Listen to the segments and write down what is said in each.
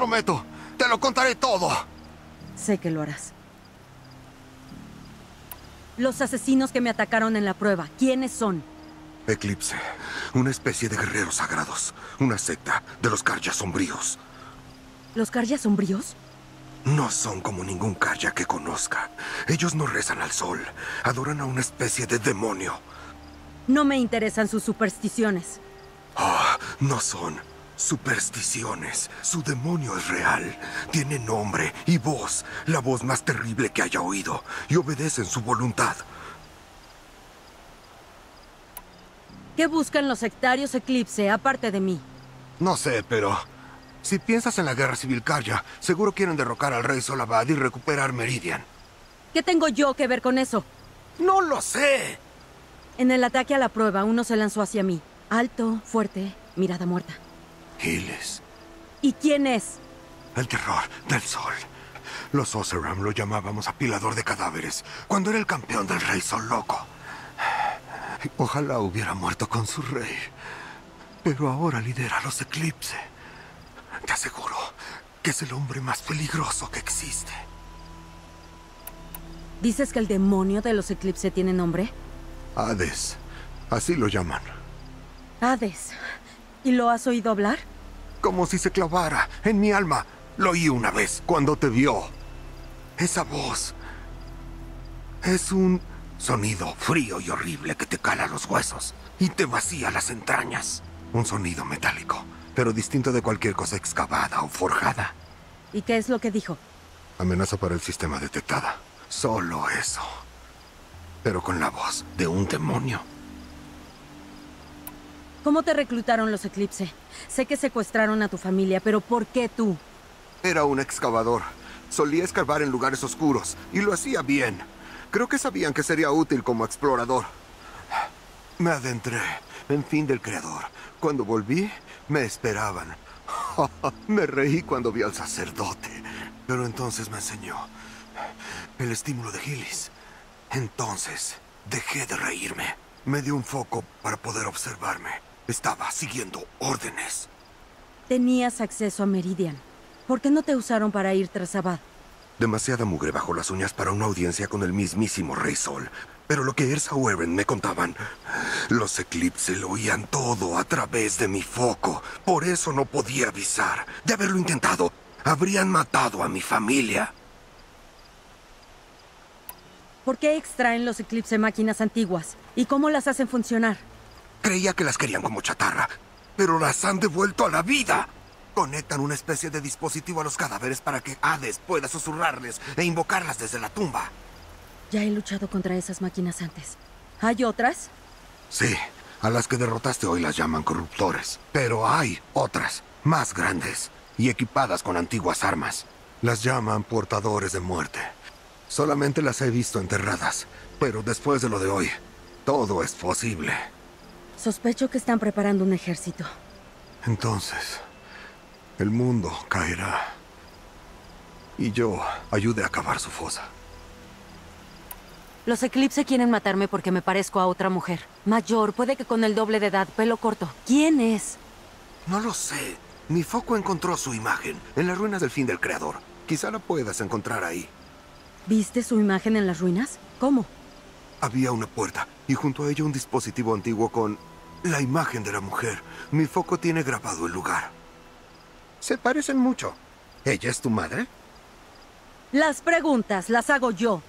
prometo. Te lo contaré todo. Sé que lo harás. Los asesinos que me atacaron en la prueba, ¿quiénes son? Eclipse. Una especie de guerreros sagrados. Una secta de los Karja sombríos. ¿Los Karja sombríos? No son como ningún Karja que conozca. Ellos no rezan al sol. Adoran a una especie de demonio. No me interesan sus supersticiones. No son supersticiones. Su demonio es real. Tiene nombre y voz. La voz más terrible que haya oído. Y obedecen su voluntad. ¿Qué buscan los sectarios Eclipse, aparte de mí? No sé, pero... si piensas en la guerra civil Karja, seguro quieren derrocar al rey Solabad y recuperar Meridian. ¿Qué tengo yo que ver con eso? ¡No lo sé! En el ataque a la prueba, uno se lanzó hacia mí. Alto, fuerte, mirada muerta. Giles. ¿Y quién es? El terror del sol. Los Oseram lo llamábamos apilador de cadáveres, cuando era el campeón del rey Sol Loco. Ojalá hubiera muerto con su rey. Pero ahora lidera a los Eclipse. Te aseguro que es el hombre más peligroso que existe. ¿Dices que el demonio de los Eclipse tiene nombre? Hades. Así lo llaman. Hades. ¿Y lo has oído hablar? Como si se clavara en mi alma. Lo oí una vez cuando te vio. Esa voz es un sonido frío y horrible que te cala los huesos y te vacía las entrañas. Un sonido metálico, pero distinto de cualquier cosa excavada o forjada. ¿Y qué es lo que dijo? Amenaza para el sistema detectada. Solo eso. Pero con la voz de un demonio. ¿Cómo te reclutaron los Eclipse? Sé que secuestraron a tu familia, pero ¿por qué tú? Era un excavador. Solía escarbar en lugares oscuros, y lo hacía bien. Creo que sabían que sería útil como explorador. Me adentré en fin del creador. Cuando volví, me esperaban. Me reí cuando vi al sacerdote. Pero entonces me enseñó el estímulo de Gilis. Entonces, dejé de reírme. Me dio un foco para poder observarme. Estaba siguiendo órdenes. Tenías acceso a Meridian. ¿Por qué no te usaron para ir tras Abad? Demasiada mugre bajo las uñas para una audiencia con el mismísimo Rey Sol. Pero lo que Ersa o Eren me contaban, los Eclipse lo oían todo a través de mi foco. Por eso no podía avisar. De haberlo intentado, habrían matado a mi familia. ¿Por qué extraen los Eclipse máquinas antiguas? ¿Y cómo las hacen funcionar? Creía que las querían como chatarra, pero las han devuelto a la vida. Conectan una especie de dispositivo a los cadáveres para que Hades pueda susurrarles e invocarlas desde la tumba. Ya he luchado contra esas máquinas antes. ¿Hay otras? Sí, a las que derrotaste hoy las llaman corruptores. Pero hay otras, más grandes y equipadas con antiguas armas. Las llaman portadores de muerte. Solamente las he visto enterradas, pero después de lo de hoy, todo es posible. Sospecho que están preparando un ejército. Entonces, el mundo caerá. Y yo ayude a acabar su fosa. Los Eclipse quieren matarme porque me parezco a otra mujer. Mayor, puede que con el doble de edad, pelo corto. ¿Quién es? No lo sé. Mi foco encontró su imagen en las ruinas del fin del creador. Quizá la puedas encontrar ahí. ¿Viste su imagen en las ruinas? ¿Cómo? Había una puerta y junto a ella un dispositivo antiguo con la imagen de la mujer. Mi foco tiene grabado el lugar. Se parecen mucho. ¿Ella es tu madre? Las preguntas las hago yo.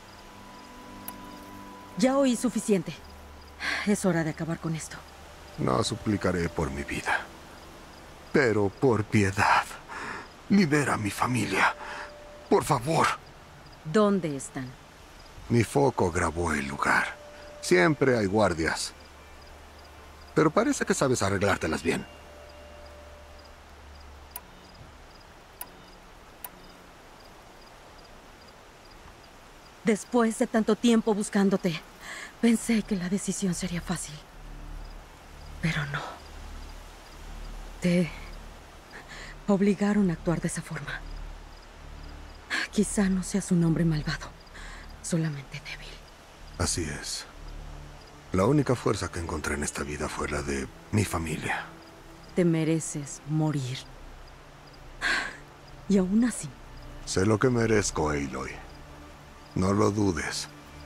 Ya oí suficiente. Es hora de acabar con esto. No suplicaré por mi vida. Pero por piedad, libera a mi familia. Por favor. ¿Dónde están? Mi foco grabó el lugar. Siempre hay guardias. Pero parece que sabes arreglártelas bien. Después de tanto tiempo buscándote, pensé que la decisión sería fácil. Pero no. Te obligaron a actuar de esa forma. Quizá no seas un hombre malvado, solamente débil. Así es. La única fuerza que encontré en esta vida fue la de mi familia. Te mereces morir. Y aún así, Sé lo que merezco, Aloy. No lo dudes.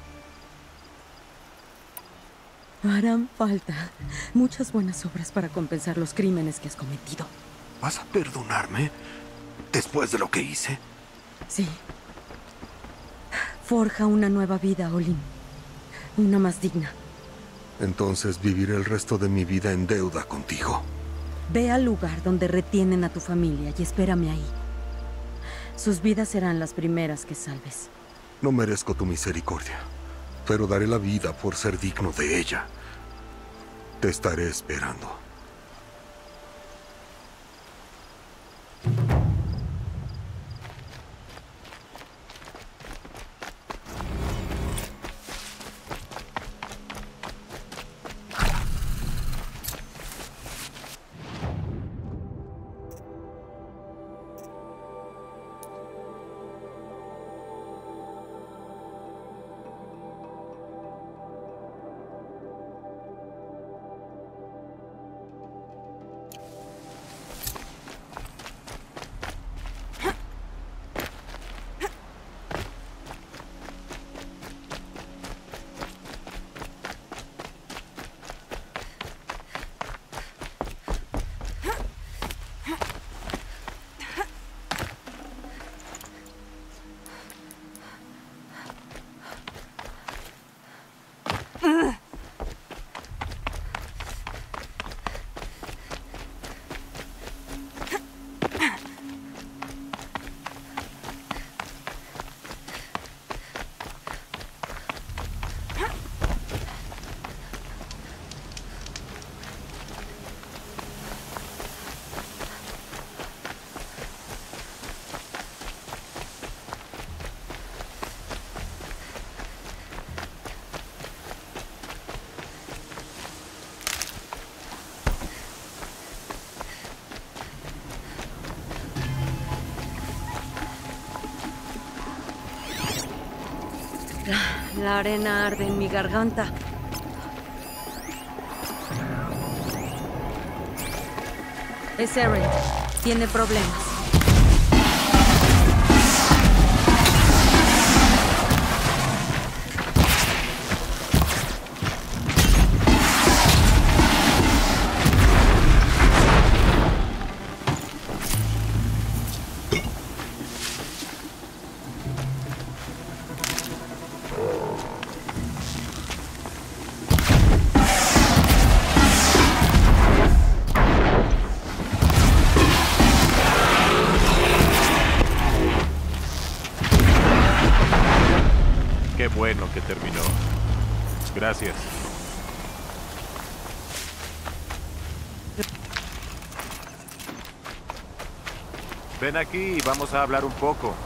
harán falta muchas buenas obras para compensar los crímenes que has cometido. ¿Vas a perdonarme después de lo que hice? Sí. Forja una nueva vida, Olin. Una más digna. Entonces viviré el resto de mi vida en deuda contigo. Ve al lugar donde retienen a tu familia y espérame ahí. Sus vidas serán las primeras que salves. No merezco tu misericordia, pero daré la vida por ser digno de ella. Te estaré esperando. La arena arde en mi garganta. Es Eren. Tiene problemas. Qué bueno que terminó. Gracias. Ven aquí y vamos a hablar un poco.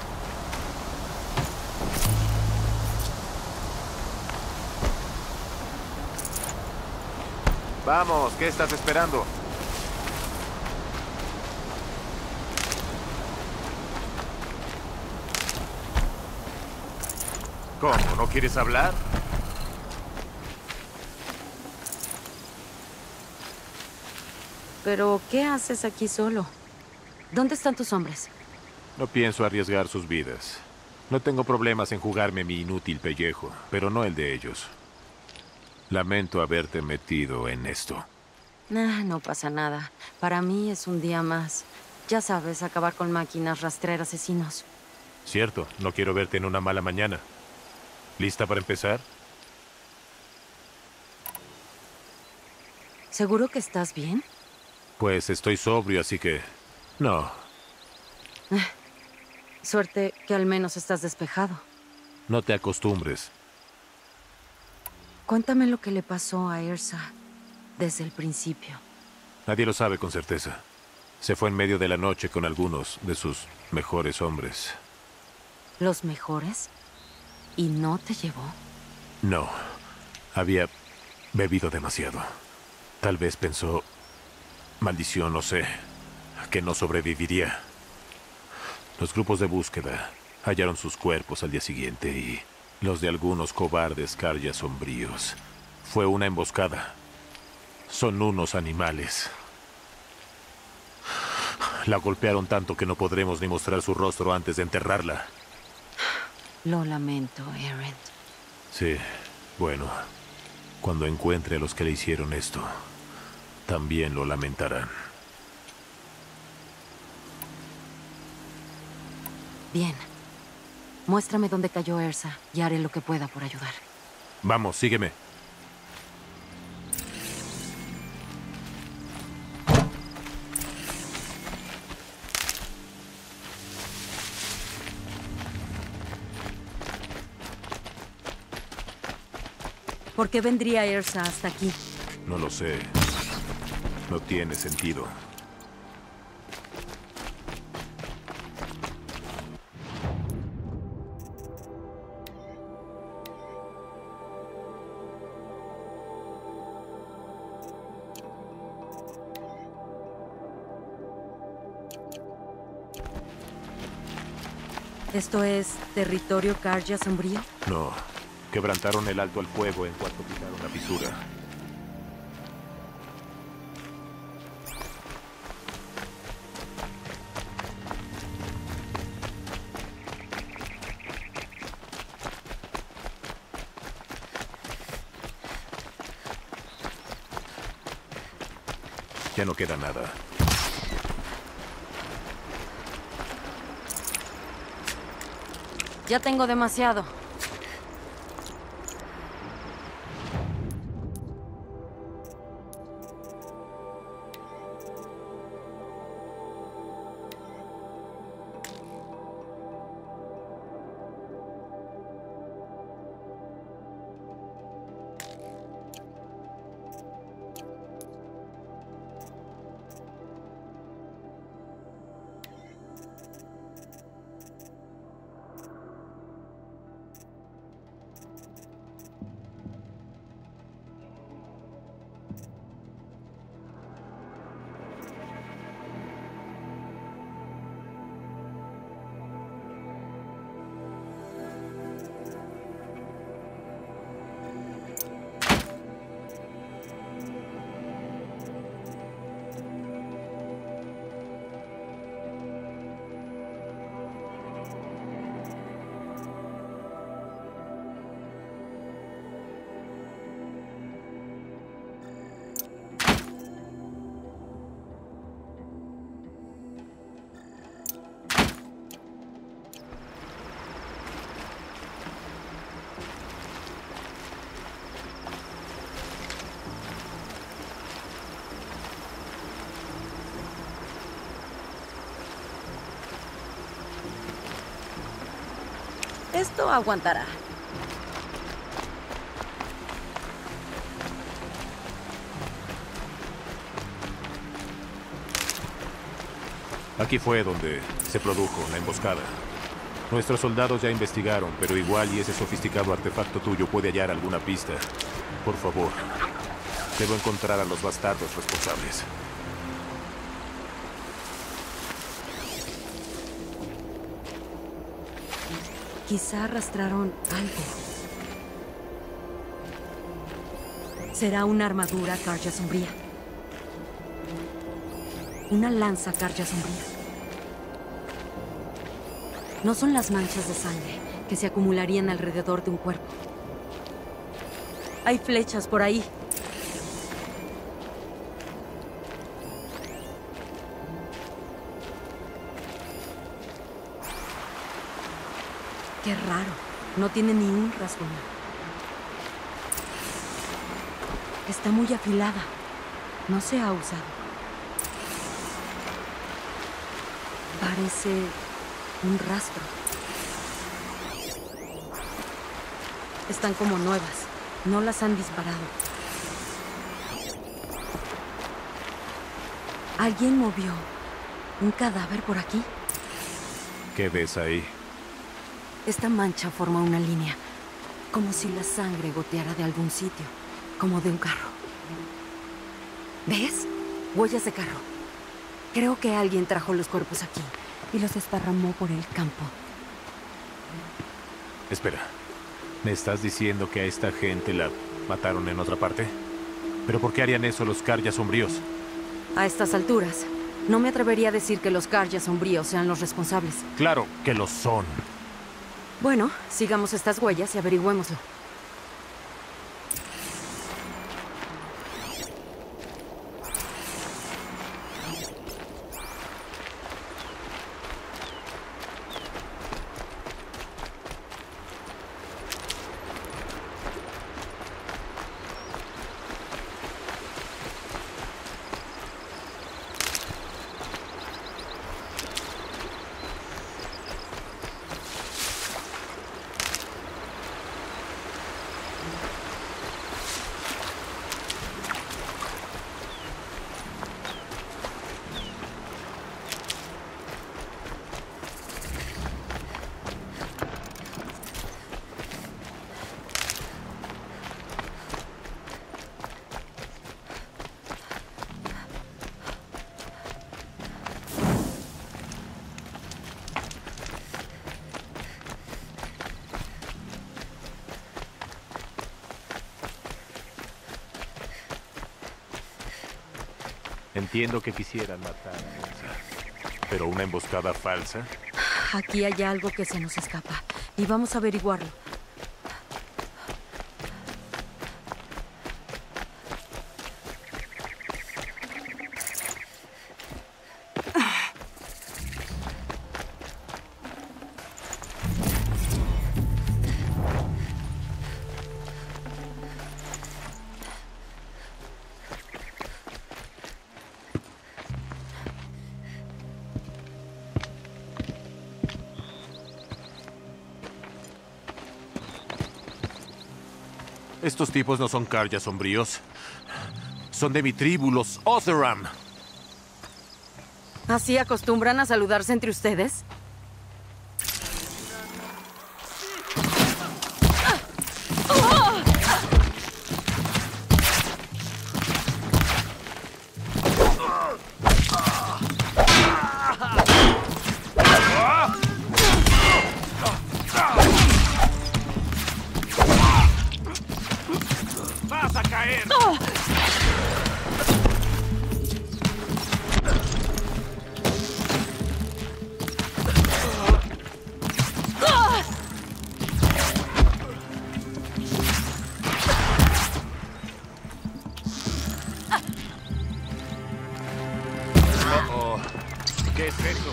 Vamos, ¿qué estás esperando? ¿Cómo? ¿No quieres hablar? Pero, ¿qué haces aquí solo? ¿Dónde están tus hombres? No pienso arriesgar sus vidas. No tengo problemas en jugarme mi inútil pellejo, pero no el de ellos. Lamento haberte metido en esto. No pasa nada. Para mí es un día más. Ya sabes, acabar con máquinas, rastrear asesinos. Cierto, no quiero verte en una mala mañana. ¿Lista para empezar? ¿Seguro que estás bien? Pues estoy sobrio, así que... No, Suerte que al menos estás despejado. no te acostumbres. Cuéntame lo que le pasó a Ersa desde el principio. Nadie lo sabe con certeza. Se fue en medio de la noche con algunos de sus mejores hombres. ¿Los mejores? ¿Y no te llevó? No, había bebido demasiado. Tal vez pensó... Maldición, no sé. Que no sobreviviría. Los grupos de búsqueda hallaron sus cuerpos al día siguiente y los de algunos cobardes Karyas sombríos. Fue una emboscada. Son unos animales. La golpearon tanto que no podremos ni mostrar su rostro antes de enterrarla. Lo lamento, Eren. Sí, bueno. Cuando encuentre a los que le hicieron esto, también lo lamentarán. Bien. Muéstrame dónde cayó Ersa y haré lo que pueda por ayudar. Vamos, sígueme. ¿Por qué vendría Ersa hasta aquí? No lo sé. No tiene sentido. ¿Esto es territorio Carja sombrío? No. Quebrantaron el alto al fuego en cuanto pisaron la fisura. Ya no queda nada. Ya tengo demasiado. Esto aguantará. Aquí fue donde se produjo la emboscada. Nuestros soldados ya investigaron, pero igual y ese sofisticado artefacto tuyo puede hallar alguna pista. Por favor, debo encontrar a los bastardos responsables. Quizá arrastraron algo. Será una armadura Carja sombría. Una lanza Carja sombría. No son las manchas de sangre que se acumularían alrededor de un cuerpo. Hay flechas por ahí. Qué raro. No tiene ni un rasguño. Está muy afilada. No se ha usado. Parece un rastro. Están como nuevas. No las han disparado. ¿Alguien movió un cadáver por aquí? ¿Qué ves ahí? Esta mancha forma una línea, como si la sangre goteara de algún sitio, como de un carro. ¿Ves? Huellas de carro. Creo que alguien trajo los cuerpos aquí y los desparramó por el campo. Espera, ¿me estás diciendo que a esta gente la mataron en otra parte? ¿Pero por qué harían eso los Carja sombríos? A estas alturas, No me atrevería a decir que los Karja sombríos sean los responsables. Claro que lo son. Bueno, sigamos estas huellas y averigüémoslo. Entiendo que quisieran matar a Elsa, pero una emboscada falsa. Aquí hay algo que se nos escapa y vamos a averiguarlo. Estos tipos no son Karja sombríos. Son de mi tribu, los Oseram. ¿Así acostumbran a saludarse entre ustedes? ¡Vas a caer! Oh, ¿qué es eso?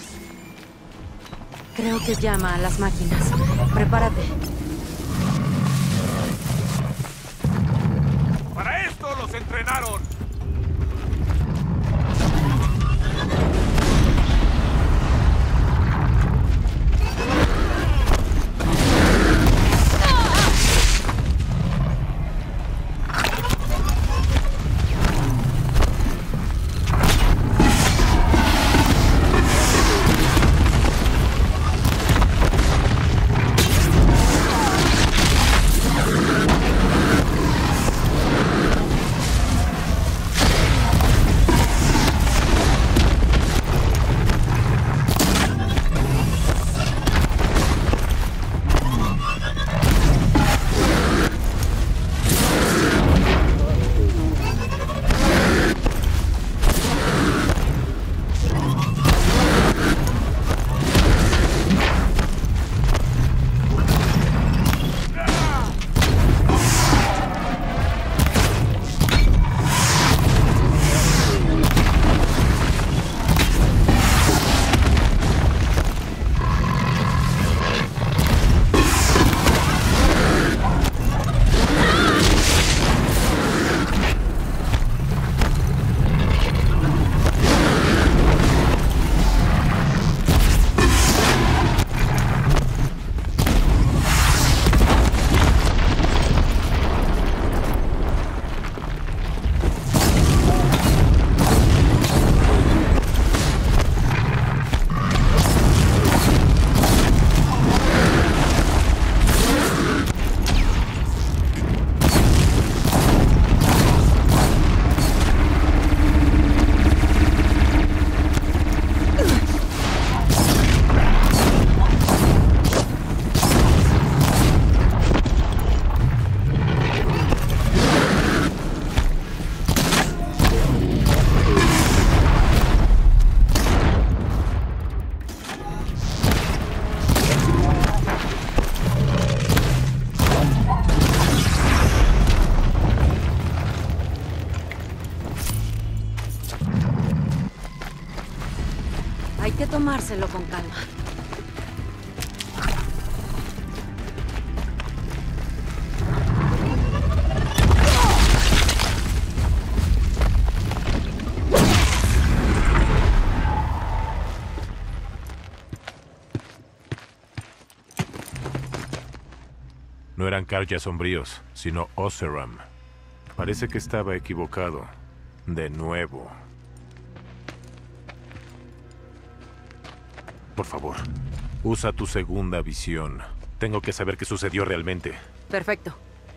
Creo que llama a las máquinas. Prepárate. ¡Para esto los entrenaron! Hay que tomárselo con calma. No eran Karja sombríos, sino Oseram. Parece que estaba equivocado. De nuevo. Por favor, usa tu segunda visión. Tengo que saber qué sucedió realmente. Perfecto.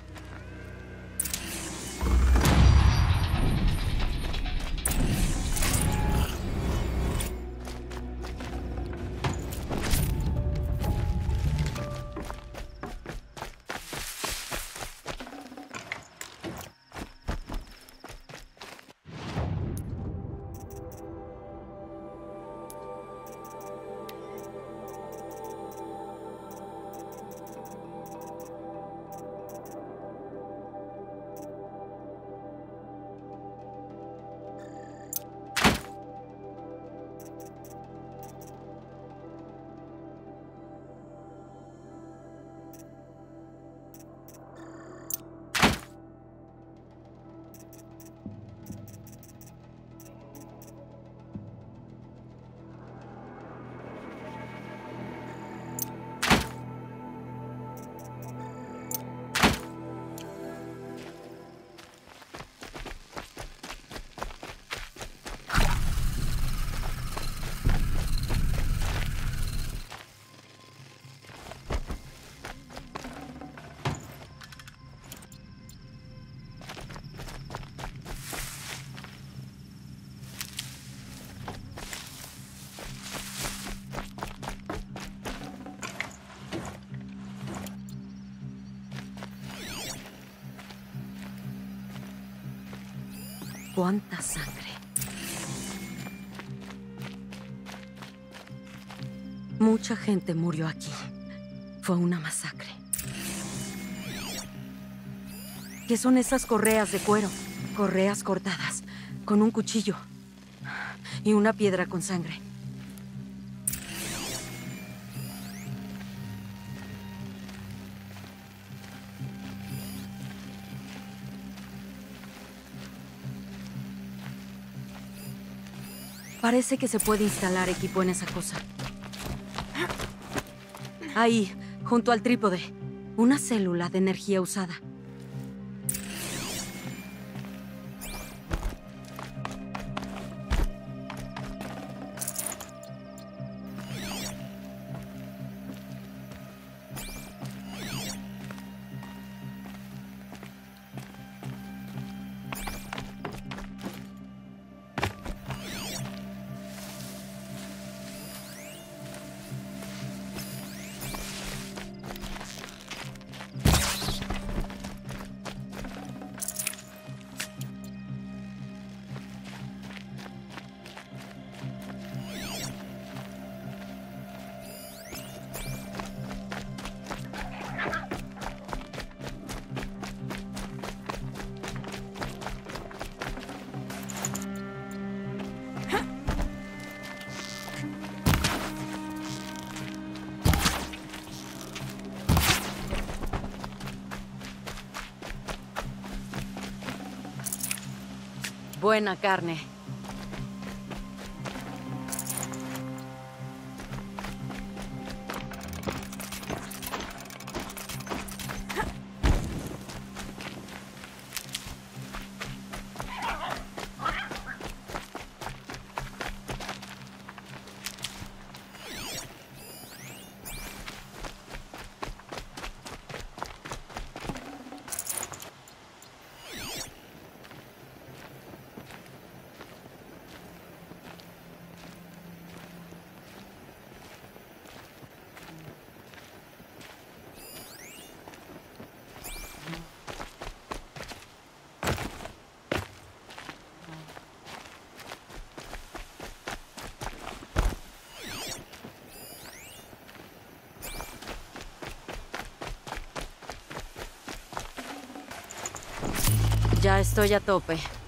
¿Cuánta sangre? Mucha gente murió aquí. Fue una masacre. ¿Qué son esas correas de cuero? Correas cortadas, con un cuchillo y una piedra con sangre. Parece que se puede instalar equipo en esa cosa. Ahí, junto al trípode. Una célula de energía usada. Buena carne. Ya estoy a tope.